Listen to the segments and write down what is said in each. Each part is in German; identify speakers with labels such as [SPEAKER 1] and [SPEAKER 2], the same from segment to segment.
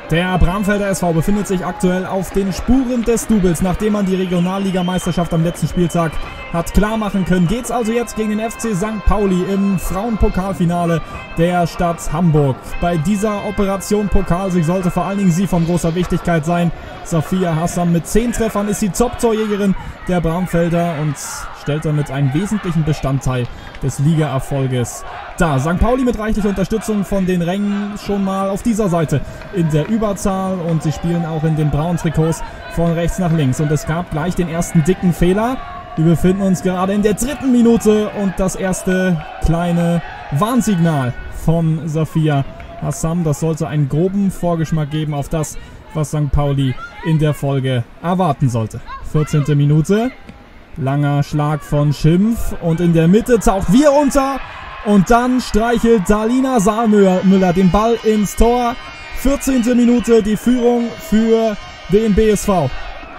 [SPEAKER 1] Der Bramfelder SV befindet sich aktuell auf den Spuren des Doubles. Nachdem man die Regionalligameisterschaft am letzten Spieltag hat klar machen können, geht es also jetzt gegen den FC St. Pauli im Frauenpokalfinale der Stadt Hamburg. Bei dieser Operation Pokalsieg sollte vor allen Dingen sie von großer Wichtigkeit sein. Safia Hassam mit 10 Treffern ist die Top-Torjägerin der Bramfelder und stellt damit einen wesentlichen Bestandteil des Ligaerfolges dar. St. Pauli mit reichlich Unterstützung von den Rängen schon mal auf dieser Seite in der Überzahl und sie spielen auch in den braunen Trikots von rechts nach links. Und es gab gleich den ersten dicken Fehler. Wir befinden uns gerade in der 3. Minute und das erste kleine Warnsignal von Safia Hassam. Das sollte einen groben Vorgeschmack geben auf das, was St. Pauli in der Folge erwarten sollte. 14. Minute. Langer Schlag von Schimpf und in der Mitte taucht wir unter und dann streichelt Dalina Saalmüller den Ball ins Tor. 14. Minute, die Führung für den BSV.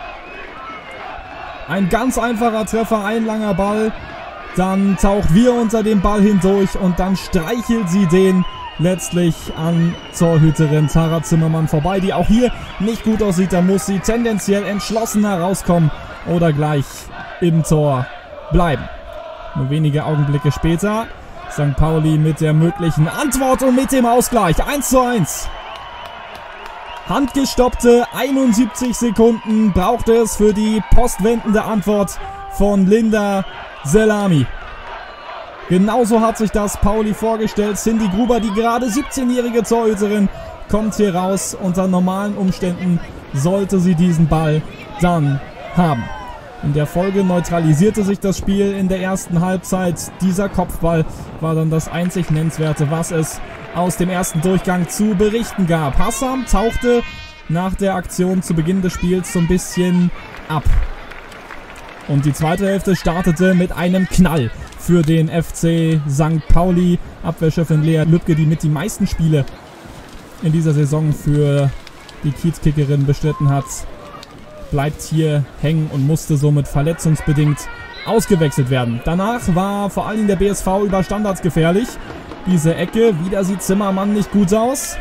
[SPEAKER 1] Ein ganz einfacher Treffer, ein langer Ball. Dann taucht wir unter den Ball hindurch und dann streichelt sie den letztlich an Torhüterin Tara Zimmermann vorbei, die auch hier nicht gut aussieht. Da muss sie tendenziell entschlossener rauskommen oder gleich im Tor bleiben. Nur wenige Augenblicke später St. Pauli mit der möglichen Antwort und mit dem Ausgleich. 1:1. Handgestoppte 71 Sekunden brauchte es für die postwendende Antwort von Linda Selami. Genauso hat sich das Pauli vorgestellt. Cindy Gruber, die gerade 17-jährige Torhüterin, kommt hier raus. Unter normalen Umständen sollte sie diesen Ball dann haben. In der Folge neutralisierte sich das Spiel in der ersten Halbzeit. Dieser Kopfball war dann das einzig Nennenswerte, was es aus dem ersten Durchgang zu berichten gab. Hassam tauchte nach der Aktion zu Beginn des Spiels so ein bisschen ab. Und die zweite Hälfte startete mit einem Knall für den FC St. Pauli. Abwehrchefin Lea Lübke, die mit die meisten Spiele in dieser Saison für die Kiezkickerin bestritten hat, bleibt hier hängen und musste somit verletzungsbedingt ausgewechselt werden. Danach war vor allem der BSV über Standards gefährlich. Diese Ecke, wieder sieht Zimmermann nicht gut aus.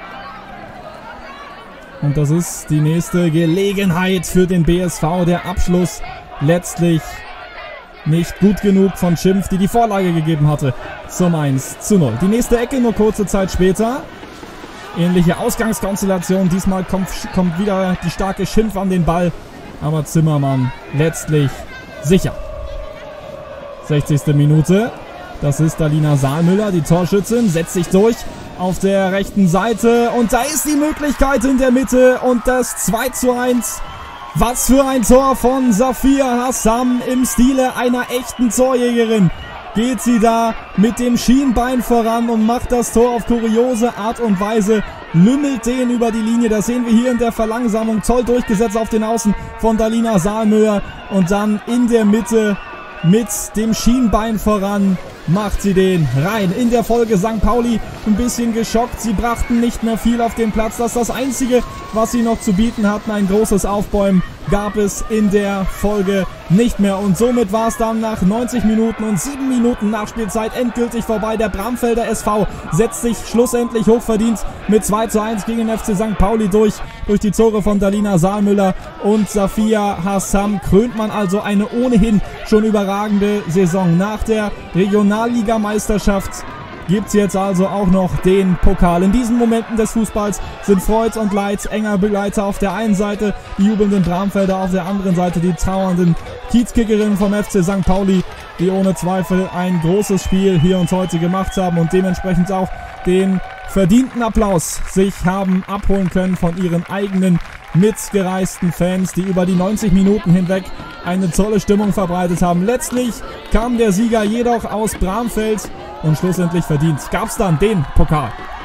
[SPEAKER 1] Und das ist die nächste Gelegenheit für den BSV. Der Abschluss letztlich nicht gut genug von Schimpf, die die Vorlage gegeben hatte zum 1:0. Die nächste Ecke nur kurze Zeit später. Ähnliche Ausgangskonstellation. Diesmal kommt wieder die starke Schimpf an den Ball. Aber Zimmermann letztlich sicher. 60. Minute. Das ist Dalina Saalmüller, die Torschützin, setzt sich durch auf der rechten Seite. Und da ist die Möglichkeit in der Mitte. Und das 2:1. Was für ein Tor von Safia Hassam im Stile einer echten Torjägerin. Geht sie da mit dem Schienbein voran und macht das Tor auf kuriose Art und Weise, lümmelt den über die Linie. Das sehen wir hier in der Verlangsamung. Toll durchgesetzt auf den Außen von Dalina Saalmüller. Und dann in der Mitte mit dem Schienbein voran macht sie den rein. In der Folge St. Pauli ein bisschen geschockt. Sie brachten nicht mehr viel auf den Platz. Das ist das Einzige, was sie noch zu bieten hatten. Ein großes Aufbäumen gab es in der Folge nicht mehr. Und somit war es dann nach 90 Minuten und 7 Minuten Nachspielzeit endgültig vorbei. Der Bramfelder SV setzt sich schlussendlich hochverdient mit 2:1 gegen den FC St. Pauli durch die Tore von Dalina Saalmüller und Safia Hassam. Krönt man also eine ohnehin schon überragende Saison. Nach der Regionalligameisterschaft gibt es jetzt also auch noch den Pokal. In diesen Momenten des Fußballs sind Freud und Leid enger Begleiter. Auf der einen Seite die jubelnden Bramfelder, auf der anderen Seite die trauernden Kiezkickerinnen vom FC St. Pauli, die ohne Zweifel ein großes Spiel hier und heute gemacht haben und dementsprechend auch den verdienten Applaus sich haben abholen können von ihren eigenen mitgereisten Fans, die über die 90 Minuten hinweg eine tolle Stimmung verbreitet haben. Letztlich kam der Sieger jedoch aus Bramfeld und schlussendlich verdient gab es dann den Pokal.